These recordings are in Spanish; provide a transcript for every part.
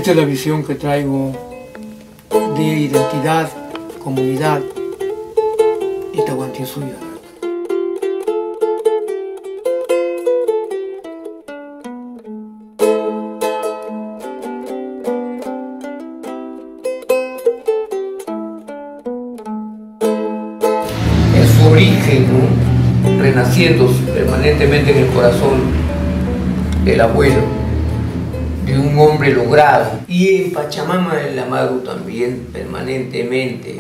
Esta es la visión que traigo de identidad, comunidad y Tahuantinsuyo. En su origen, ¿no? Renaciendo permanentemente en el corazón del abuelo, de un hombre logrado, y en Pachamama del Amaru también permanentemente.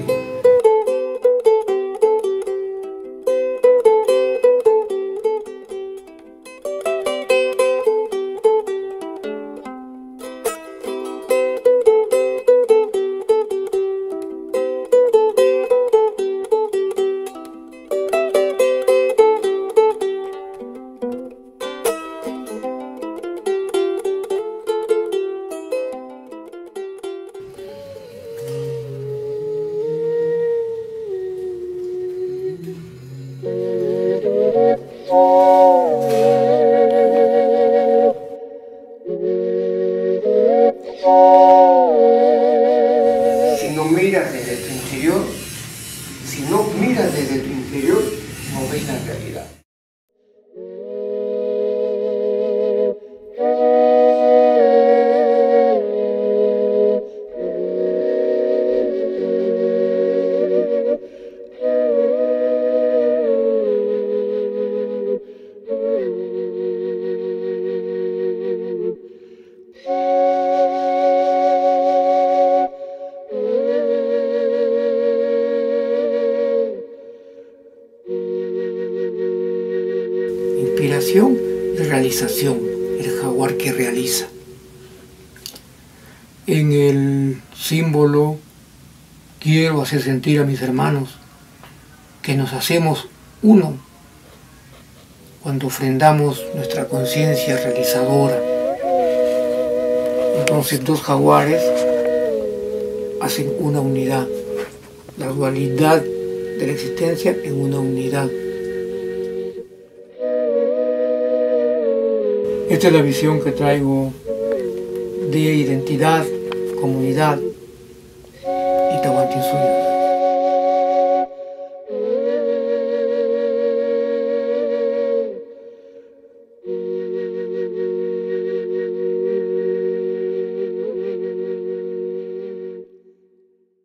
Si no miras desde tu interior, no ves la realidad. Inspiración y realización, el jaguar que realiza. En el símbolo quiero hacer sentir a mis hermanos que nos hacemos uno cuando ofrendamos nuestra conciencia realizadora. Entonces dos jaguares hacen una unidad, la dualidad de la existencia en una unidad. Esta es la visión que traigo de identidad, comunidad y Tahuantinsuyo.